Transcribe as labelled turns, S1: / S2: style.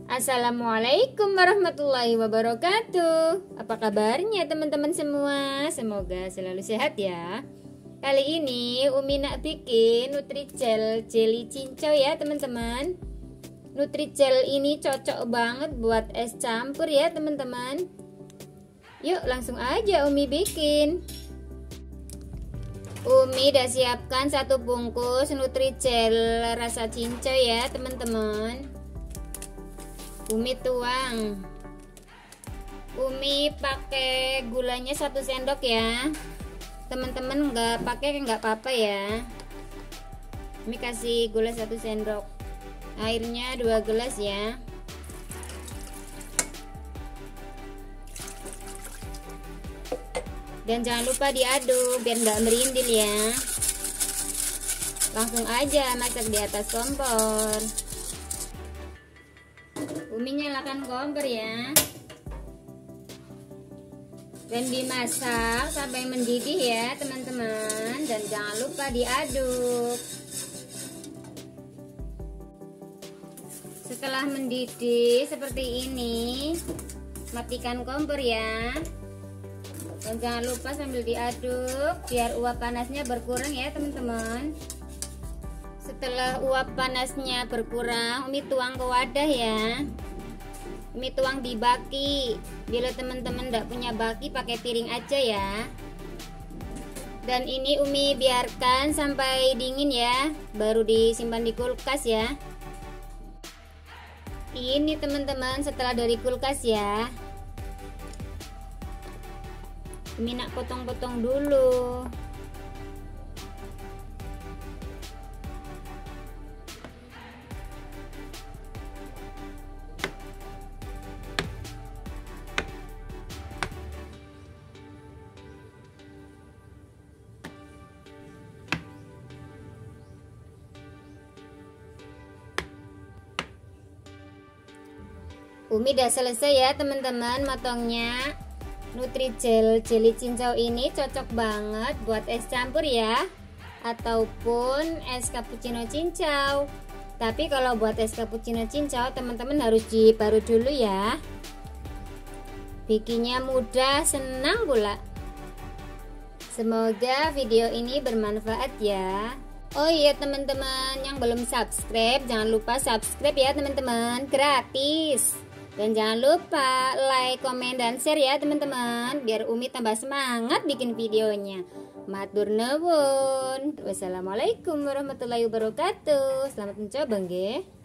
S1: Assalamualaikum warahmatullahi wabarakatuh. Apa kabarnya teman-teman semua? Semoga selalu sehat ya. Kali ini Umi nak bikin Nutrijel jelly cincau ya teman-teman. Nutrijel ini cocok banget buat es campur ya teman-teman. Yuk langsung aja Umi bikin. Umi udah siapkan 1 bungkus Nutrijel rasa cincau ya teman-teman. Umi tuang. Umi pakai gulanya 1 sendok ya. Teman-teman nggak pakai nggak apa-apa ya. Umi kasih gula 1 sendok. Airnya 2 gelas ya. Dan jangan lupa diaduk biar nggak merindil ya. Langsung aja masak di atas kompor. Umi nyalakan kompor ya. Dan dimasak sampai mendidih ya teman-teman. Dan jangan lupa diaduk. Setelah mendidih seperti ini, matikan kompor ya. Dan jangan lupa sambil diaduk biar uap panasnya berkurang ya teman-teman. Setelah uap panasnya berkurang, Umi tuang ke wadah ya. Umi tuang di baki. Bila teman-teman tidak punya baki, pakai piring aja ya. Dan ini Umi biarkan sampai dingin ya, baru disimpan di kulkas ya. Ini teman-teman setelah dari kulkas ya. Umi nak potong-potong dulu. Umi udah selesai ya teman-teman motongnya. Nutrijel jelly cincau ini cocok banget buat es campur ya, ataupun es cappuccino cincau. Tapi kalau buat es cappuccino cincau teman-teman harus diparut dulu ya. Bikinnya mudah, senang pula. Semoga video ini bermanfaat ya. Oh iya teman-teman yang belum subscribe, jangan lupa subscribe ya teman-teman, gratis. Dan jangan lupa like, komen, dan share ya teman-teman, biar Umi tambah semangat bikin videonya. Matur nuwun. Wassalamualaikum warahmatullahi wabarakatuh. Selamat mencoba nggih.